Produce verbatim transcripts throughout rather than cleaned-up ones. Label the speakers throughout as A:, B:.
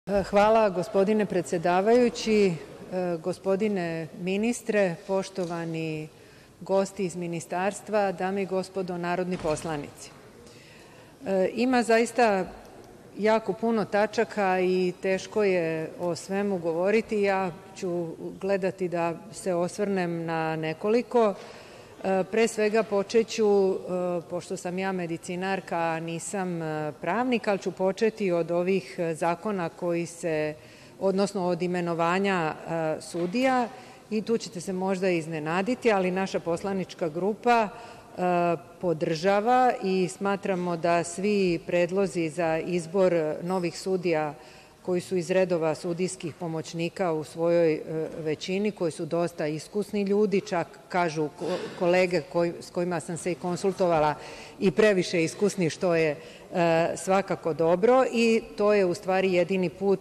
A: Hvala, gospodine predsedavajući, gospodine ministre, poštovani gosti iz ministarstva, dame i gospodo narodni poslanici. Ima zaista jako puno tačaka i teško je o svemu govoriti. Ja ću gledati da se osvrnem na nekoliko. Pre svega počeću, pošto sam ja medicinarka, a nisam pravnik, ali ću početi od ovih zakona koji se, odnosno od imenovanja sudija, i tu ćete se možda iznenaditi, ali naša poslanička grupa podržava i smatramo da svi predlozi za izbor novih sudija koji su iz redova sudijskih pomoćnika u svojoj većini, koji su dosta iskusni ljudi, čak kažu kolege s kojima sam se i konsultovala, i previše iskusni, što je svakako dobro, i to je u stvari jedini put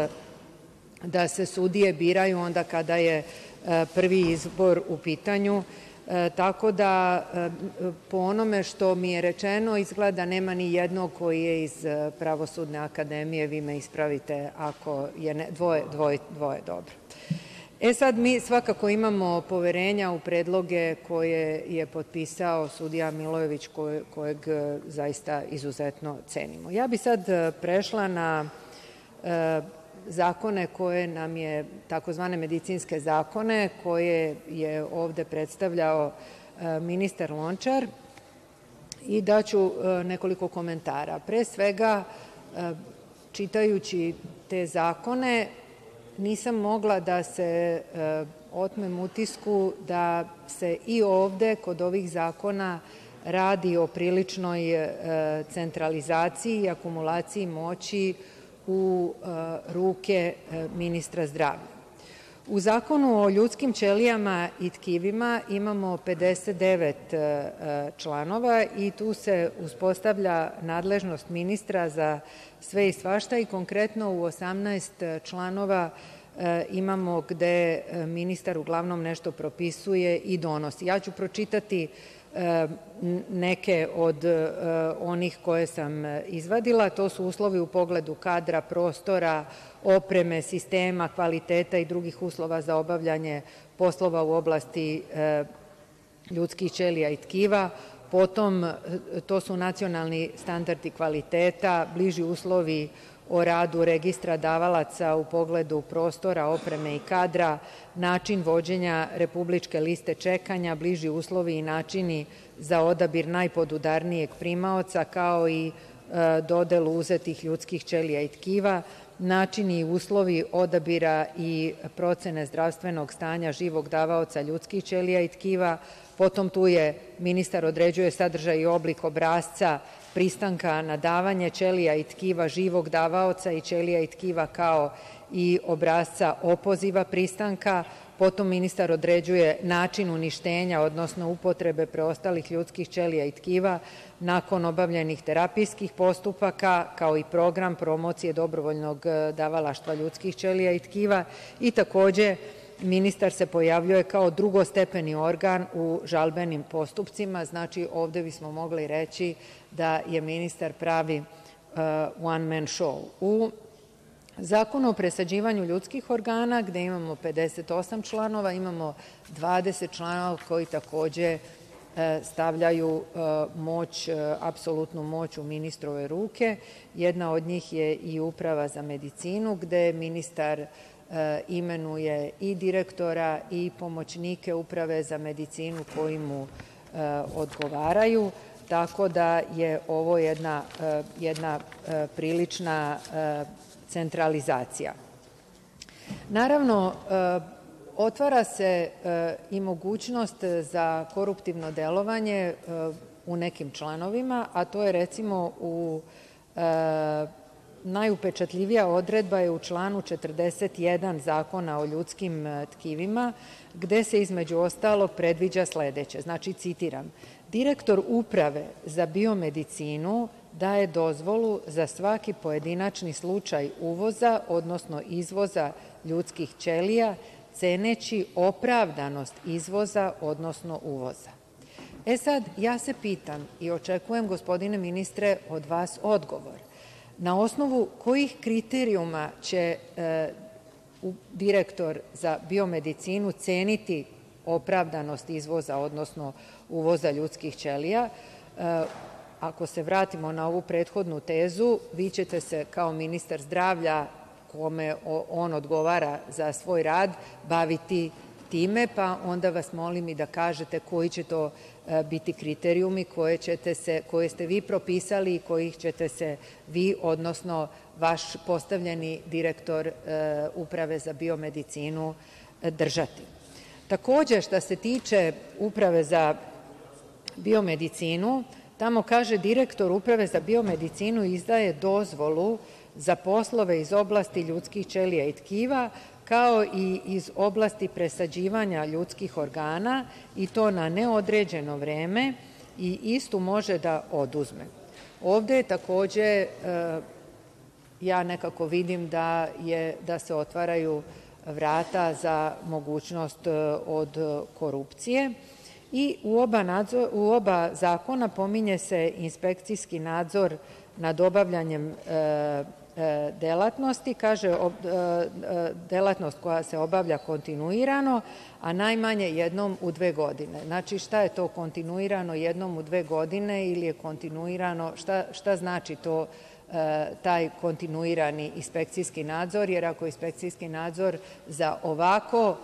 A: da se sudije biraju onda kada je prvi izbor u pitanju. Tako da, po onome što mi je rečeno, izgleda nema ni jednog koji je iz Pravosudne akademije, vi me ispravite ako je dvoje dobro. E sad, mi svakako imamo poverenja u predloge koje je potpisao sudija Milojević, kojeg zaista izuzetno cenimo. Ja bih sad prešla na zakone koje nam je, takozvane medicinske zakone, koje je ovde predstavljao ministar Lončar, i daću nekoliko komentara. Pre svega, čitajući te zakone, nisam mogla da se otmem utisku da se i ovde kod ovih zakona radi o priličnoj centralizaciji i akumulaciji moći u ruke ministra zdravlja. U Zakonu o ljudskim ćelijama i tkivima imamo pedeset devet članova i tu se uspostavlja nadležnost ministra za sve i svašta, i konkretno u osamnaest članova imamo gde ministar uglavnom nešto propisuje i donosi. Ja ću pročitati neke od onih koje sam izvadila. To su uslovi u pogledu kadra, prostora, opreme, sistema, kvaliteta i drugih uslova za obavljanje poslova u oblasti ljudskih ćelija i tkiva. Potom, to su nacionalni standardi kvaliteta, bliži uslovi o radu registra davalaca u pogledu prostora, opreme i kadra, način vođenja republičke liste čekanja, bliži uslovi i načini za odabir najpodudarnijeg primaoca, kao i dodelu uzetih ljudskih ćelija i tkiva, načini i uslovi odabira i procene zdravstvenog stanja živog davaoca ljudskih ćelija i tkiva. Potom tu je ministar određuje sadržaj i oblik obrasca pristanka na davanje ćelija i tkiva živog davaoca i ćelija i tkiva, kao i obrasca opoziva pristanka. Potom ministar određuje način uništenja, odnosno upotrebe preostalih ljudskih ćelija i tkiva nakon obavljenih terapijskih postupaka, kao i program promocije dobrovoljnog davalaštva ljudskih ćelija i tkiva. I takođe, ministar se pojavljuje kao drugostepeni organ u žalbenim postupcima. Znači, ovde bismo mogli reći da je ministar pravi one man show. U Zakonu o presađivanju ljudskih organa, gde imamo pedeset osam članova, imamo dvadeset članova koji takođe stavljaju moć, apsolutnu moć u ministrove ruke. Jedna od njih je i Uprava za medicinu, gde ministar imenuje i direktora i pomoćnike Uprave za medicinu koji mu odgovaraju, tako da je ovo jedna prilična centralizacija. Naravno, otvara se i mogućnost za koruptivno delovanje u nekim članovima, a to je recimo u najupečatljivija odredba je u članu četrdeset jedan Zakona o ljudskim tkivima, gde se između ostalog predviđa sledeće, znači citiram: direktor Uprave za biomedicinu daje dozvolu za svaki pojedinačni slučaj uvoza, odnosno izvoza ljudskih ćelija, ceneći opravdanost izvoza, odnosno uvoza. E sad, ja se pitam i očekujem, gospodine ministre, od vas odgovor. Na osnovu kojih kriterijuma će direktor za biomedicinu ceniti opravdanost izvoza, odnosno uvoza ljudskih ćelija? Ako se vratimo na ovu prethodnu tezu, vi ćete se kao ministar zdravlja, kome on odgovara za svoj rad, baviti time, pa onda vas molim i da kažete koji će to biti kriterijumi koje ste vi propisali i kojih ćete se vi, odnosno vaš postavljeni direktor Uprave za biomedicinu, držati. Takođe, što se tiče Uprave za biomedicinu, tamo kaže – direktor Uprave za biomedicinu izdaje dozvolu za poslove iz oblasti ljudskih ćelija i tkiva, kao i iz oblasti presađivanja ljudskih organa, i to na neodređeno vreme, i istu može da oduzme. Ovde je takođe, ja nekako vidim da se otvaraju vrata za mogućnost od korupcije, i u oba zakona pominje se inspekcijski nadzor nad obavljanjem delatnosti, kaže delatnost koja se obavlja kontinuirano, a najmanje jednom u dve godine. Znači, šta je to kontinuirano jednom u dve godine ili je kontinuirano, šta znači to taj kontinuirani inspekcijski nadzor, jer ako je inspekcijski nadzor za ovako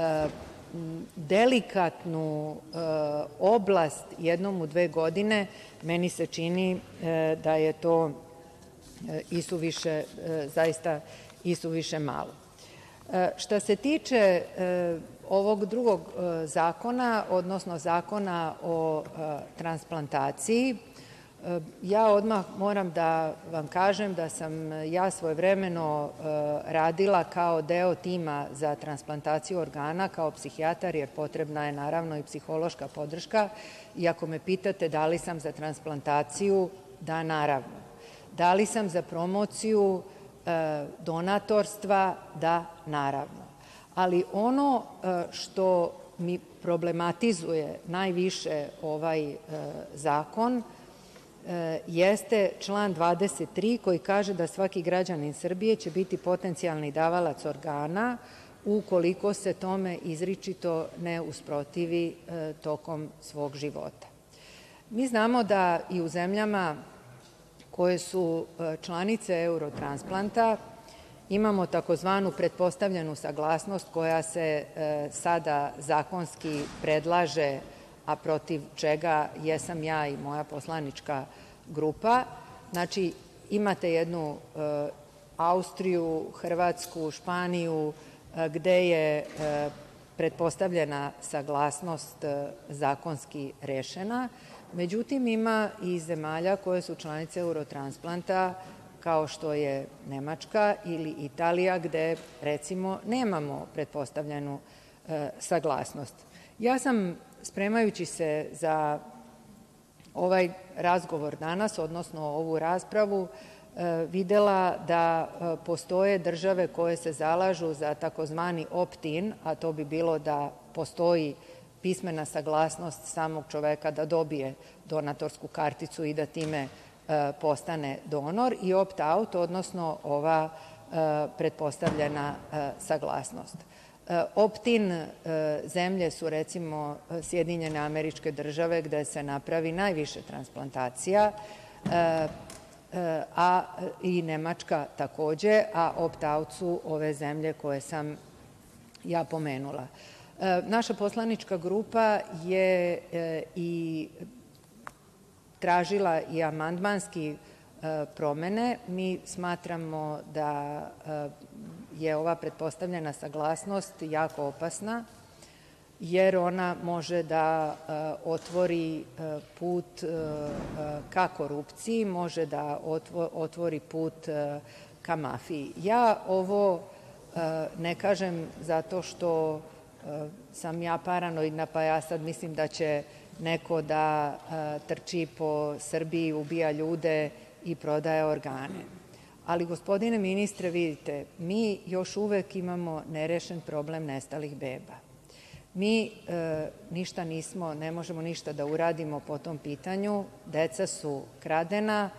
A: delikatnu oblast jednom u dve godine, meni se čini da je to isuviše, zaista isuviše malo. Što se tiče ovog drugog zakona, odnosno Zakona o transplantaciji, ja odmah moram da vam kažem da sam ja svojevremeno radila kao deo tima za transplantaciju organa kao psihijatar, jer potrebna je naravno i psihološka podrška, i ako me pitate da li sam za transplantaciju, da, naravno. Da li sam za promociju donatorstva, da, naravno. Ali ono što mi problematizuje najviše ovaj zakon jeste član dvadeset tri, koji kaže da svaki građanin Srbije će biti potencijalni davalac organa ukoliko se tome izričito ne usprotivi tokom svog života. Mi znamo da i u zemljama koje su članice Eurotransplanta imamo takozvanu pretpostavljenu saglasnost koja se sada zakonski predlaže, a protiv čega jesam ja i moja poslanička grupa. Znači, imate jednu Austriju, Hrvatsku, Španiju, gde je pretpostavljena saglasnost zakonski rešena. Međutim, ima i zemalja koje su članice Eurotransplanta, kao što je Nemačka ili Italija, gde, recimo, nemamo pretpostavljenu saglasnost. Ja sam, spremajući se za ovaj razgovor danas, odnosno ovu raspravu, videla da postoje države koje se zalažu za takozvani opt-in, a to bi bilo da postoji pismena saglasnost samog čoveka da dobije donatorsku karticu i da time postane donor, i opt-out, odnosno ova pretpostavljena saglasnost. Opt-in zemlje su, recimo, Sjedinjene Američke Države, gde se napravi najviše transplantacija, a i Nemačka takođe, a opt-out su ove zemlje koje sam ja pomenula. Naša poslanička grupa je i tražila i amandmanski promene. Mi smatramo da je ova pretpostavljena saglasnost jako opasna, jer ona može da otvori put ka korupciji, može da otvori put ka mafiji. Ja ovo ne kažem zato što sam ja paranoidna, pa ja sad mislim da će neko da trči po Srbiji, ubija ljude i prodaje organe. Ali, gospodine ministre, vidite, mi još uvek imamo nerešen problem nestalih beba. Mi ništa nismo, ne možemo ništa da uradimo po tom pitanju. Deca su kradena,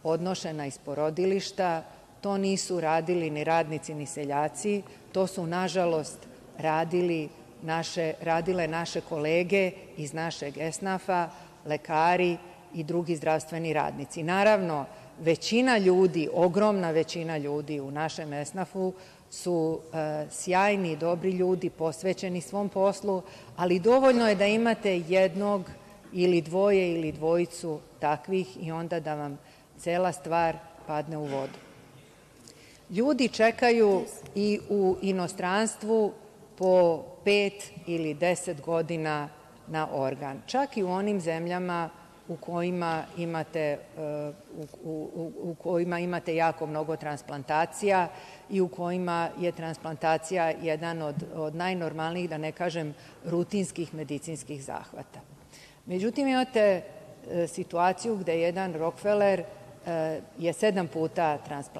A: odnošena iz porodilišta. To nisu radili ni radnici ni seljaci, to su nažalost radili naše, radile naše kolege iz našeg esnafa, lekari i drugi zdravstveni radnici. Naravno, većina ljudi, ogromna većina ljudi u našem esnafu su e, sjajni i dobri ljudi, posvećeni svom poslu, ali dovoljno je da imate jednog ili dvoje ili dvojicu takvih i onda da vam cela stvar padne u vodu. Ljudi čekaju i u inostranstvu po pet ili deset godina na organ, čak i u onim zemljama u kojima imate, u, u, u kojima imate jako mnogo transplantacija i u kojima je transplantacija jedan od, od najnormalnijih, da ne kažem, rutinskih medicinskih zahvata. Međutim, imate situaciju gde jedan Rockefeller je sedam puta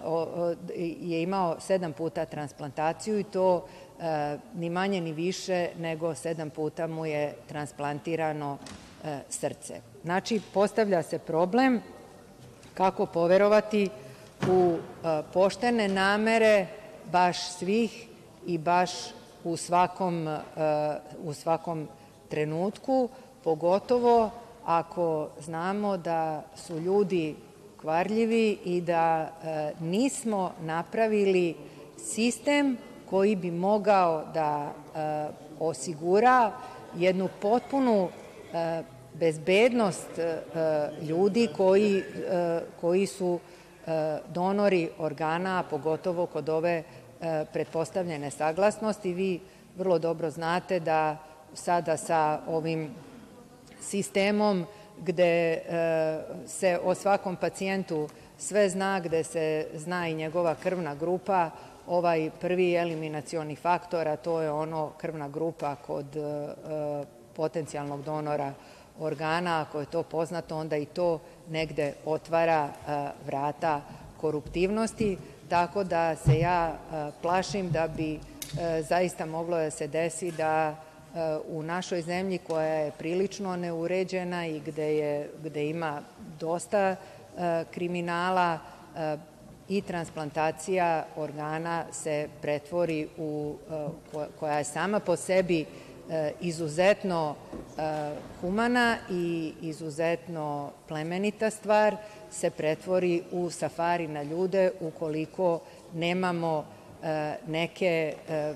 A: je imao sedam puta transplantaciju i to ni manje ni više nego sedam puta mu je transplantirano srce. Znači, postavlja se problem kako poverovati u poštene namere baš svih i baš u svakom, u svakom trenutku, pogotovo ako znamo da su ljudi kvarljivi i da nismo napravili sistem koji bi mogao da osigura jednu potpunu bezbednost ljudi koji, koji su donori organa, pogotovo kod ove pretpostavljene saglasnosti. Vi vrlo dobro znate da sada sa ovim sistemom gde se o svakom pacijentu sve zna, gde se zna i njegova krvna grupa, ovaj prvi eliminacioni faktor, a to je ono krvna grupa kod potencijalnog donora organa, ako je to poznato, onda i to negde otvara vrata koruptivnosti, tako da se ja plašim da bi zaista moglo da se desi da u našoj zemlji, koja je prilično neuređena i gde, je, gde ima dosta kriminala, i transplantacija organa se pretvori u, koja je sama po sebi izuzetno humana i izuzetno plemenita stvar, se pretvori u safari na ljude ukoliko nemamo neke,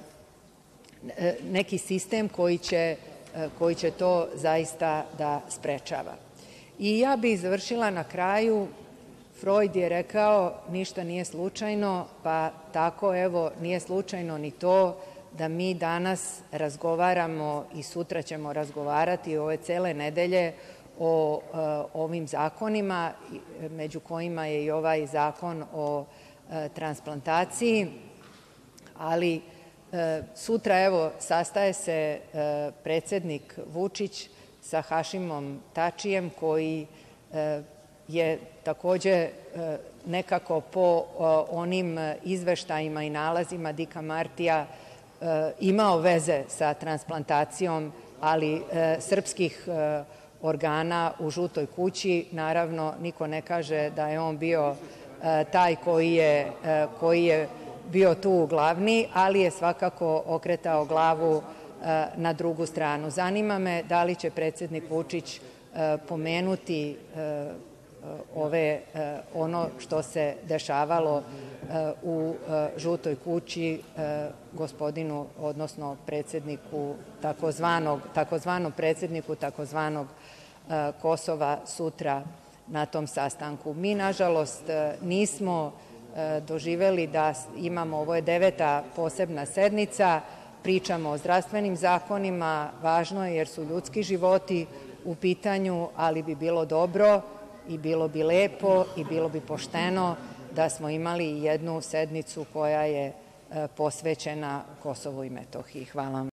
A: neki sistem koji će, koji će to zaista da sprečava. I ja bih završila na kraju. Freud je rekao ništa nije slučajno, pa tako evo nije slučajno ni to da mi danas razgovaramo i sutra ćemo razgovarati ove cele nedelje o ovim zakonima, među kojima je i ovaj zakon o transplantaciji, ali sutra evo sastaje se predsednik Vučić sa Hašimom Tačijem koji je takođe nekako po onim izveštajima i nalazima Dika Martija imao veze sa transplantacijom, ali srpskih organa u Žutoj kući. Naravno, niko ne kaže da je on bio taj koji je, koji je bio tu glavni, ali je svakako okretao glavu na drugu stranu. Zanima me da li će predsednik Vučić pomenuti ove, ono što se dešavalo u Žutoj kući gospodinu, odnosno predsedniku takozvanog, takozvanom predsedniku takozvanog Kosova sutra na tom sastanku. Mi, nažalost, nismo doživeli da imamo, ovo je deveta posebna sednica, pričamo o zdravstvenim zakonima, važno je jer su ljudski životi u pitanju, ali bi bilo dobro i bilo bi lepo i bilo bi pošteno da smo imali jednu sednicu koja je posvećena Kosovu i Metohiji. Hvala vam.